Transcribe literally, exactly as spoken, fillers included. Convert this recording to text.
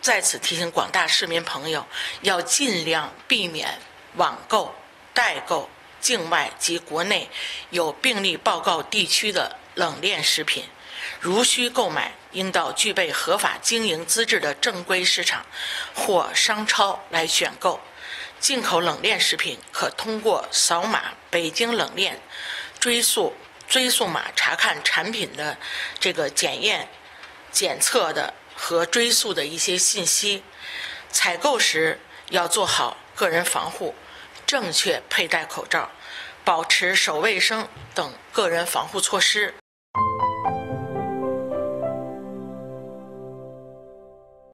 在此提醒广大市民朋友，要尽量避免网购、代购境外及国内有病例报告地区的冷链食品。如需购买，应到具备合法经营资质的正规市场或商超来选购。进口冷链食品可通过扫码北京冷链追溯追溯码查看产品的这个检验、检测的和追溯的一些信息。采购时要做好个人防护，正确佩戴口罩，保持手卫生等个人防护措施。